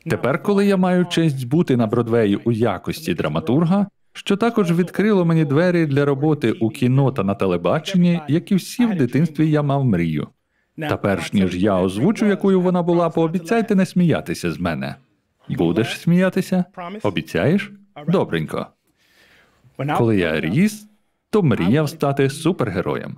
Тепер, коли я маю честь бути на Бродвеї у якості драматурга, що також відкрило мені двері для роботи у кіно та на телебаченні, як і всі в дитинстві я мав мрію. Та перш ніж я озвучу, якою вона була, пообіцяйте не сміятися з мене. Будеш сміятися? Обіцяєш? Добренько. Коли я ріс, то мріяв стати супергероєм.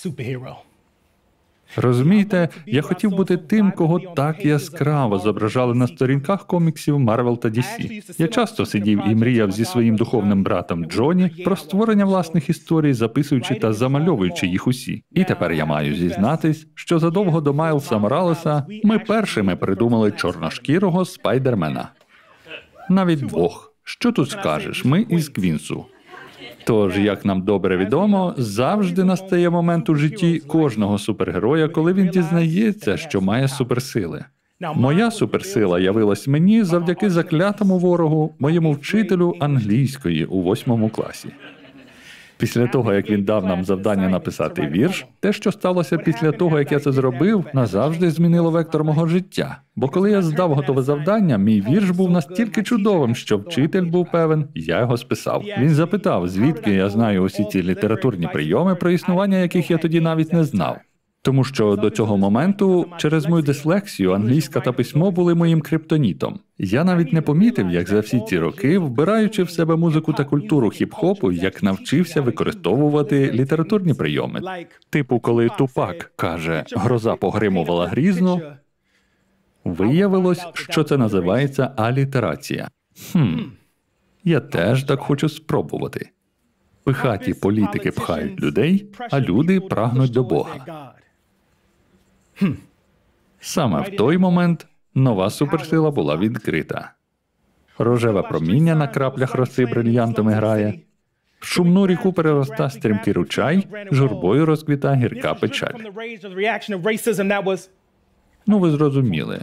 Розумієте, я хотів бути тим, кого так яскраво зображали на сторінках коміксів Marvel та DC. Я часто сидів і мріяв зі своїм духовним братом Джоні про створення власних історій, записуючи та замальовуючи їх усі. І тепер я маю зізнатись, що задовго до Майлса Моралеса ми першими придумали чорношкірого Спайдермена. Навіть двох. Що тут скажеш? Ми із Квінсу. Тож, як нам добре відомо, завжди настає момент у житті кожного супергероя, коли він дізнається, що має суперсили. Моя суперсила явилась мені завдяки заклятому ворогу, моєму вчителю англійської у 8 класі. Після того, як він дав нам завдання написати вірш, те, що сталося після того, як я це зробив, назавжди змінило вектор мого життя. Бо коли я здав готове завдання, мій вірш був настільки чудовим, що вчитель був певен, я його списав. Він запитав, звідки я знаю усі ці літературні прийоми, про існування яких я тоді навіть не знав. Тому що до цього моменту, через мою дислексію, англійська та письмо були моїм криптонітом. Я навіть не помітив, як за всі ці роки, вбираючи в себе музику та культуру хіп-хопу, як навчився використовувати літературні прийоми. Типу, коли Тупак каже «гроза погримувала грізно», виявилось, що це називається алітерація. Я теж так хочу спробувати. Пихаті політики пхають людей, а люди прагнуть до Бога. Саме в той момент нова суперсила була відкрита. Рожеве проміння на краплях роси брильянтами грає, в шумну ріку перероста стрімкий ручай, журбою розквіта гірка печаль. Ну, ви зрозуміли.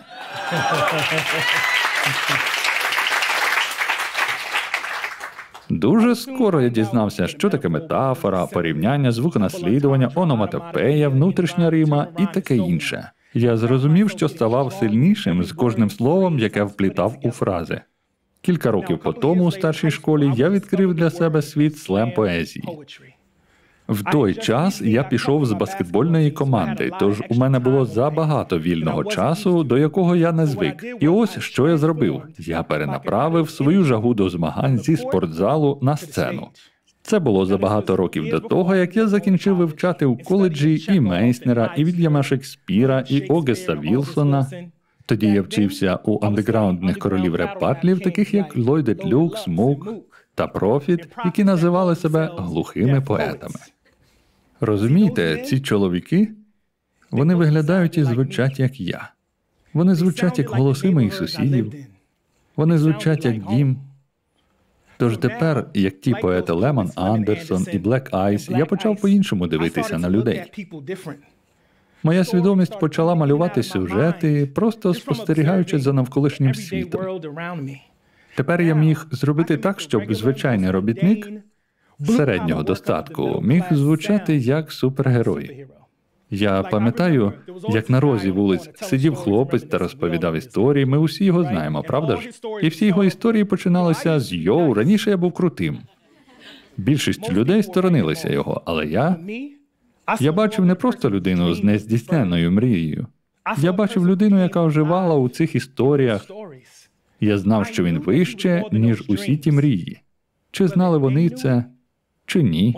Дуже скоро я дізнався, що таке метафора, порівняння, звуконаслідування, ономатопея, внутрішня рима і таке інше. Я зрозумів, що ставав сильнішим з кожним словом, яке вплітав у фрази. Кілька років по тому у старшій школі я відкрив для себе світ слем-поезії. В той час я пішов з баскетбольної команди, тож у мене було забагато вільного часу, до якого я не звик. І ось, що я зробив. Я перенаправив свою жагу до змагань зі спортзалу на сцену. Це було за багато років до того, як я закінчив вивчати у коледжі і Мейснера, і Вільяма Шекспіра, і Огеста Вілсона. Тоді я вчився у андеграундних королів реп-батлів, таких як Ллойд Люк, Смук та Профіт, які називали себе глухими поетами. Розумієте, ці чоловіки, вони виглядають і звучать, як я. Вони звучать, як голоси моїх сусідів. Вони звучать, як дім. Тож тепер, як ті поети Лемон Андерсон і Блек Айс, я почав по-іншому дивитися на людей. Моя свідомість почала малювати сюжети, просто спостерігаючи за навколишнім світом. Тепер я міг зробити так, щоб звичайний робітник середнього достатку міг звучати як супергерой. Я пам'ятаю, як на розі вулиць сидів хлопець та розповідав історії, ми усі його знаємо, правда ж? І всі його історії починалися з «Йоу, раніше я був крутим». Більшість людей сторонилися його, але я бачив не просто людину з нездійсненною мрією. Я бачив людину, яка оживала у цих історіях. Я знав, що він вище, ніж усі ті мрії. Чи знали вони це, чи ні?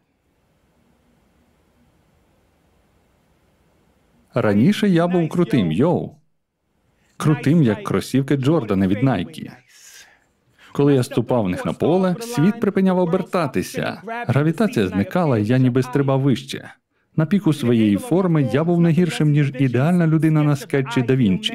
Раніше я був крутим, йоу. Крутим, як кросівки Джордани від Найкі. Коли я ступав в них на поле, світ припиняв обертатися. Гравітація зникала, і я ніби стрибав вище. На піку своєї форми я був не гіршим, ніж ідеальна людина на скетчі Да Вінчі.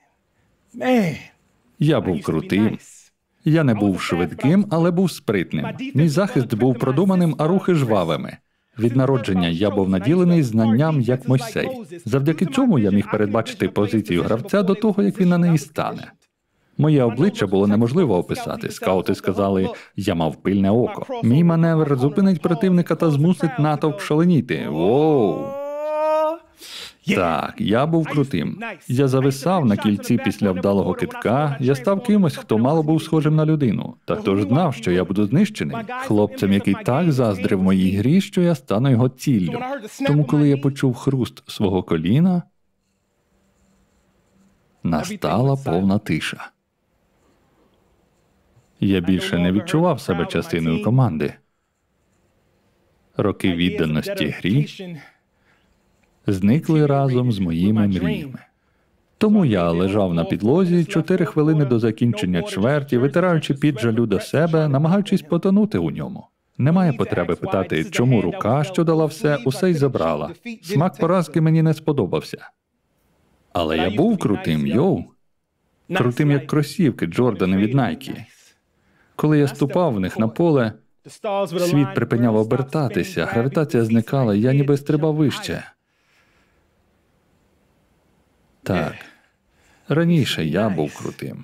Я був крутим. Я не був швидким, але був спритним. Мій захист був продуманим, а рухи жвавими. Від народження я був наділений знанням, як Мойсей. Завдяки цьому я міг передбачити позицію гравця до того, як він на неї стане. Моє обличчя було неможливо описати. Скаути сказали, я мав пильне око. Мій маневр зупинить противника та змусить натовп шаленіти. Воу! Так, я був крутим. Я зависав на кільці після вдалого кидка, я став кимось, хто мало був схожим на людину. Та хто ж знав, що я буду знищений? Хлопцем, який так заздрив моїй грі, що я стану його ціллю. Тому коли я почув хруст свого коліна, настала повна тиша. Я більше не відчував себе частиною команди. Роки відданості грі зникли разом з моїми мріями. Тому я лежав на підлозі 4 хвилини до закінчення чверті, витираючи під жалю до себе, намагаючись потонути у ньому. Немає потреби питати, чому рука, що дала усе й забрала. Смак поразки мені не сподобався. Але я був крутим, йоу. Крутим, як кросівки Джордани від Найкі. Коли я ступав в них на поле, світ припиняв обертатися, гравітація зникала, я ніби стрибав вище. Так, раніше я був крутим.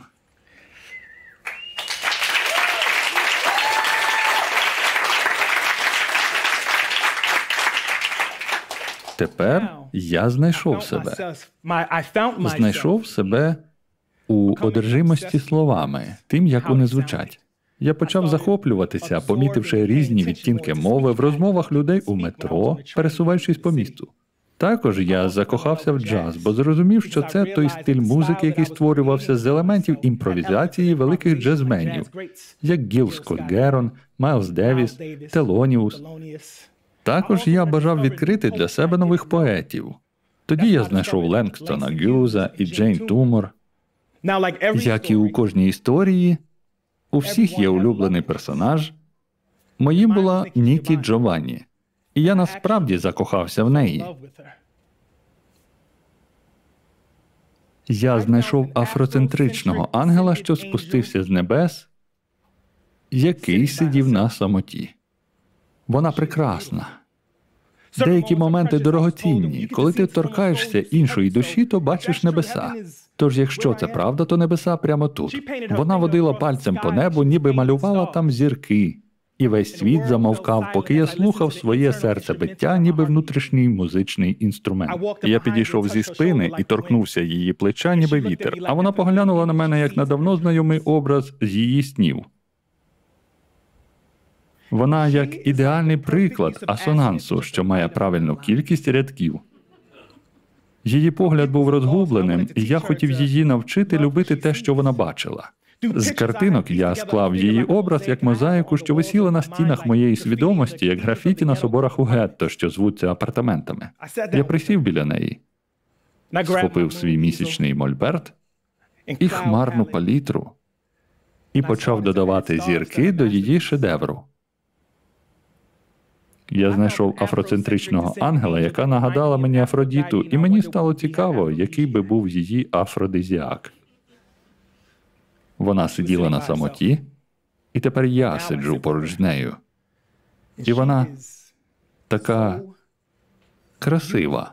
Тепер я знайшов себе. Знайшов себе у одержимості словами, тим, як вони звучать. Я почав захоплюватися, помітивши різні відтінки мови в розмовах людей у метро, пересуваючись по місту. Також я закохався в джаз, бо зрозумів, що це той стиль музики, який створювався з елементів імпровізації великих джазменів, як Гіл Скотт-Герон, Майлз Девіс, Телоніус. Також я бажав відкрити для себе нових поетів. Тоді я знайшов Ленгстона Гюза і Джейн Тумор. Як і у кожній історії, у всіх є улюблений персонаж. Моїм була Нікі Джованні. І я насправді закохався в неї. Я знайшов афроцентричного ангела, що спустився з небес, який сидів на самоті. Вона прекрасна. Деякі моменти дорогоцінні. Коли ти торкаєшся іншої душі, то бачиш небеса. Тож, якщо це правда, то небеса прямо тут. Вона водила пальцем по небу, ніби малювала там зірки. І весь світ замовкав, поки я слухав своє серцебиття, ніби внутрішній музичний інструмент. Я підійшов зі спини і торкнувся її плеча, ніби вітер, а вона поглянула на мене, як на давно знайомий образ з її снів. Вона як ідеальний приклад асонансу, що має правильну кількість рядків. Її погляд був розгубленим, і я хотів її навчити любити те, що вона бачила. З картинок я склав її образ як мозаїку, що висіла на стінах моєї свідомості, як графіті на соборах у гетто, що звуться апартаментами. Я присів біля неї, схопив свій місячний мольберт і хмарну палітру і почав додавати зірки до її шедевру. Я знайшов афроцентричного ангела, яка нагадала мені Афродіту, і мені стало цікаво, який би був її афродизіак. Вона сиділа на самоті, і тепер я сиджу поруч з нею. І вона така красива.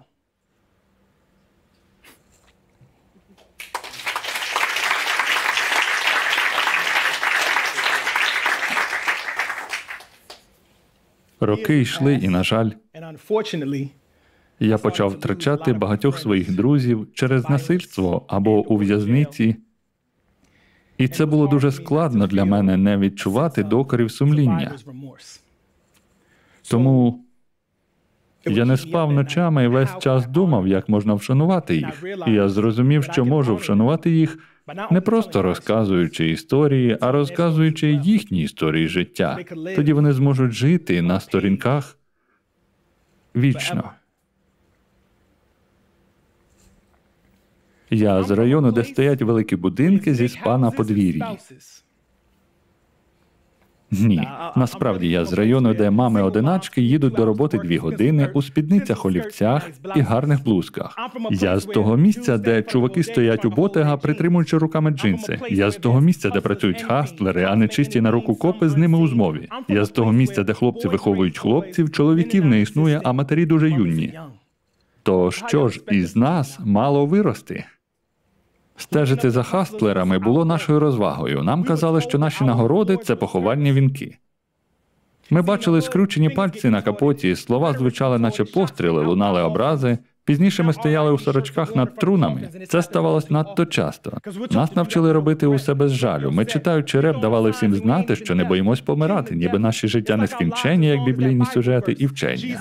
Роки йшли, і, на жаль, я почав втрачати багатьох своїх друзів через насильство або у в'язниці. І це було дуже складно для мене не відчувати докорів сумління. Тому я не спав ночами і весь час думав, як можна вшанувати їх. І я зрозумів, що можу вшанувати їх не просто розказуючи історії, а розказуючи їхні історії життя. Тоді вони зможуть жити на сторінках вічно. Я з району, де стоять великі будинки зі спа на подвір'ї. Ні, насправді я з району, де мами-одиначки їдуть до роботи 2 години у спідницях-олівцях і гарних блузках. Я з того місця, де чуваки стоять у ботега, притримуючи руками джинси. Я з того місця, де працюють хастлери, а не чисті на руку копи з ними у змові. Я з того місця, де хлопці виховують хлопців, чоловіків не існує, а матері дуже юні. То що ж із нас мало вирости? Стежити за хастлерами було нашою розвагою. Нам казали, що наші нагороди – це поховальні вінки. Ми бачили скручені пальці на капоті, слова звучали наче постріли, лунали образи. Пізніше ми стояли у сорочках над трунами. Це ставалось надто часто. Нас навчили робити усе без жалю. Ми, читаючи реп, давали всім знати, що не боїмось помирати, ніби наші життя не скінчені, як біблійні сюжети і вчення.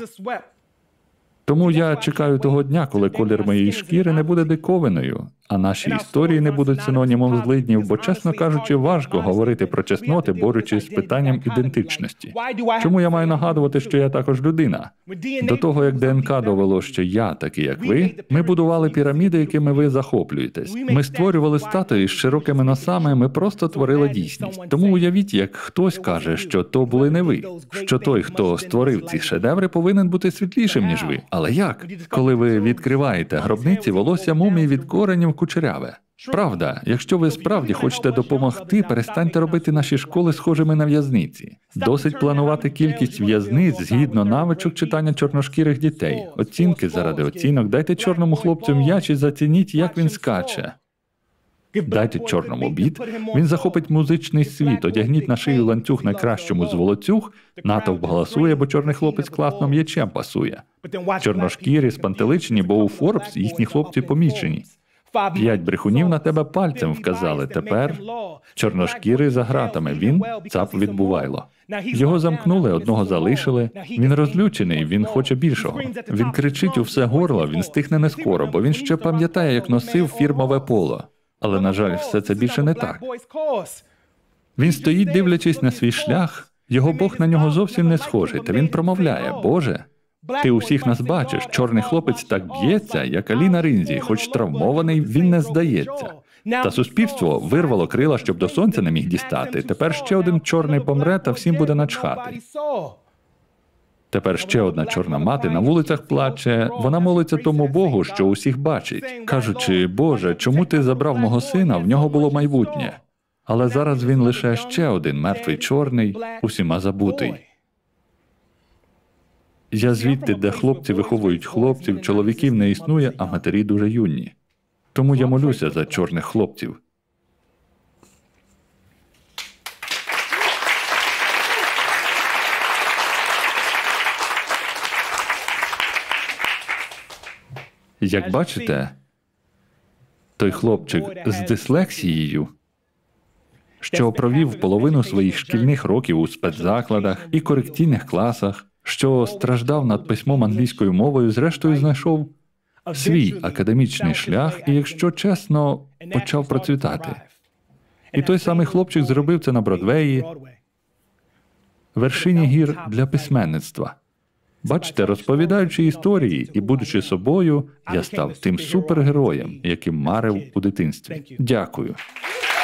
Тому я чекаю того дня, коли колір моєї шкіри не буде диковиною, а наші історії не будуть синонімом злиднів, бо, чесно кажучи, важко говорити про чесноти, борючись з питанням ідентичності. Чому я маю нагадувати, що я також людина? До того, як ДНК довело, що я такий, як ви, ми будували піраміди, якими ви захоплюєтесь. Ми створювали статуї з широкими носами, ми просто творили дійсність. Тому уявіть, як хтось каже, що то були не ви, що той, хто створив ці шедеври, повинен бути світлішим, ніж ви. Але як? Коли ви відкриваєте гробниці, волосся мумії від коренів кучеряве. Правда, якщо ви справді хочете допомогти, перестаньте робити наші школи схожими на в'язниці. Досить планувати кількість в'язниць згідно навичок читання чорношкірих дітей. Оцінки заради оцінок. Дайте чорному хлопцю м'яч і зацініть, як він скаче. Дайте чорному біт, він захопить музичний світ, одягніть на шию ланцюг найкращому з волоцюг, натовп голосує, бо чорний хлопець класно м'ячем пасує. Чорношкірі спантеличені, бо у Форбс їхні хлопці помічені. 5 брехунів на тебе пальцем вказали, тепер чорношкірий за гратами, він цап відбувайло. Його замкнули, одного залишили, він розлючений, він хоче більшого. Він кричить у все горло, він стихне не скоро, бо він ще пам'ятає, як носив фірмове поло. Але, на жаль, все це більше не так. Він стоїть, дивлячись на свій шлях, його Бог на нього зовсім не схожий, та він промовляє: «Боже, ти усіх нас бачиш, чорний хлопець так б'ється, як Аліна Ринзі, хоч травмований, він не здається». Та суспільство вирвало крила, щоб до сонця не міг дістати. Тепер ще один чорний помре, та всім буде начхати. Тепер ще одна чорна мати на вулицях плаче, вона молиться тому Богу, що усіх бачить, кажучи: «Боже, чому ти забрав мого сина, в нього було майбутнє?» Але зараз він лише ще один мертвий чорний, усіма забутий. Я звідти, де хлопці виховують хлопців, чоловіків не існує, а матері дуже юні. Тому я молюся за чорних хлопців. Як бачите, той хлопчик з дислексією, що провів половину своїх шкільних років у спецзакладах і корекційних класах, що страждав над письмом англійською мовою, зрештою знайшов свій академічний шлях і, якщо чесно, почав процвітати. І той самий хлопчик зробив це на Бродвеї, вершині гір для письменництва. Бачите, розповідаючи історії і будучи собою, я став тим супергероєм, яким марив у дитинстві. Дякую.